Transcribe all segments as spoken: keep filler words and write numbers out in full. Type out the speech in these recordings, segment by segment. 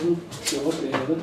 olsun. Yoğurt eğelim.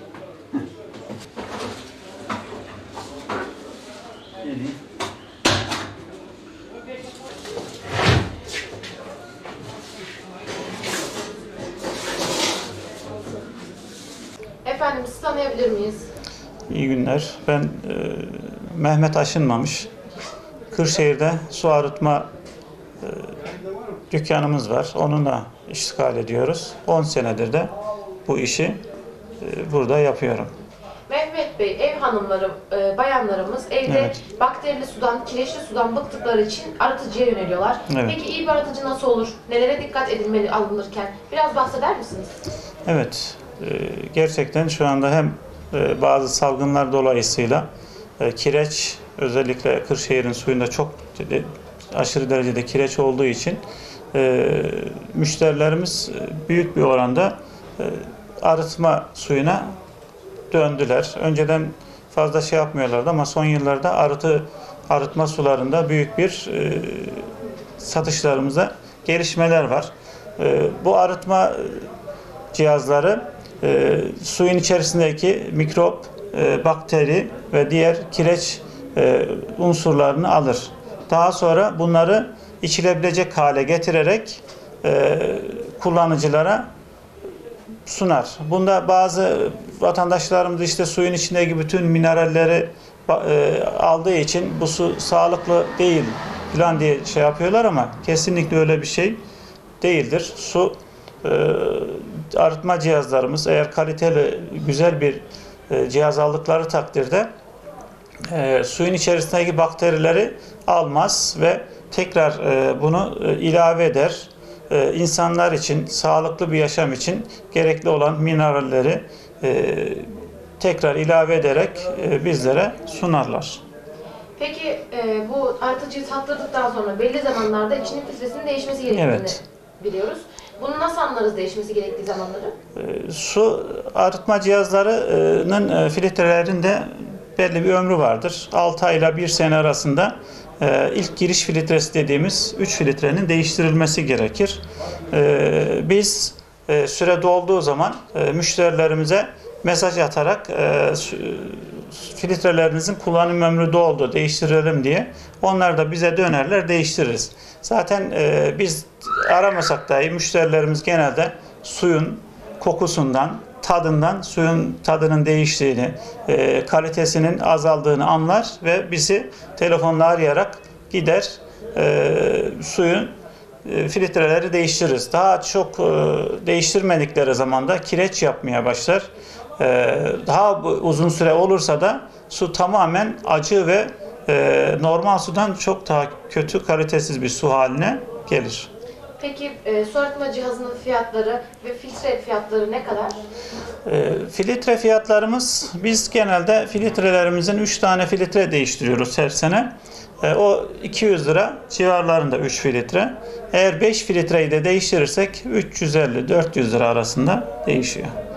Efendim, sizi tanıyabilir miyiz? İyi günler. Ben e, Mehmet Aşınmamış. Kırşehir'de su arıtma e, dükkanımız var. Onunla iştigal ediyoruz. on senedir de bu işi e, burada yapıyorum. Mehmet Bey, ev hanımları, e, bayanlarımız evde Evet. bakterili sudan, kireçli sudan bıktıkları için arıtıcıya yöneliyorlar. Evet. Peki iyi bir arıtıcı nasıl olur? Nelere dikkat edilmeli alınırken? Biraz bahseder misiniz? Evet. e, gerçekten şu anda hem e, bazı salgınlar dolayısıyla e, kireç, özellikle Kırşehir'in suyunda çok de, aşırı derecede kireç olduğu için e, müşterilerimiz e, büyük bir oranda e, arıtma suyuna döndüler. Önceden fazla şey yapmıyorlardı ama son yıllarda arıtı arıtma sularında büyük bir e, satışlarımızda gelişmeler var. E, bu arıtma cihazları e, suyun içerisindeki mikrop, e, bakteri ve diğer kireç e, unsurlarını alır. Daha sonra bunları içilebilecek hale getirerek e, kullanıcılara sunar. Bunda bazı vatandaşlarımız işte suyun içindeki bütün mineralleri e, aldığı için bu su sağlıklı değil falan diye şey yapıyorlar ama kesinlikle öyle bir şey değildir. Su e, arıtma cihazlarımız eğer kaliteli güzel bir e, cihaz aldıkları takdirde e, suyun içerisindeki bakterileri almaz ve tekrar e, bunu e, ilave eder. E, insanlar için, sağlıklı bir yaşam için gerekli olan mineralleri e, tekrar ilave ederek e, bizlere sunarlar. Peki e, bu arıtıcıyı tattırdıktan sonra belli zamanlarda içinin filtresinin değişmesi gerektiğini Evet. biliyoruz. Bunu nasıl anlarız değişmesi gerektiği zamanları? E, su arıtma cihazlarının e, filtrelerinde belli bir ömrü vardır. altı ay ile bir sene arasında e, ilk giriş filtresi dediğimiz üç filtrenin değiştirilmesi gerekir. E, biz e, süre dolduğu zaman e, müşterilerimize mesaj atarak e, filtrelerinizin kullanım ömrü doldu, değiştirelim diye. Onlar da bize dönerler, değiştiririz. Zaten e, biz aramasak dahi müşterilerimiz genelde suyun kokusundan, tadından, suyun tadının değiştiğini, e, kalitesinin azaldığını anlar ve bizi telefonla arayarak gider e, suyun e, filtreleri değiştiririz. Daha çok e, değiştirmedikleri zaman da kireç yapmaya başlar. E, daha uzun süre olursa da su tamamen acı ve e, normal sudan çok daha kötü, kalitesiz bir su haline gelir. Peki e, su arıtma cihazının fiyatları ve filtre fiyatları ne kadar? E, filtre fiyatlarımız, biz genelde filtrelerimizin üç tane filtre değiştiriyoruz her sene. E, o iki yüz lira civarlarında üç filtre. Eğer beş filtreyi de değiştirirsek üç yüz elli dört yüz lira arasında değişiyor.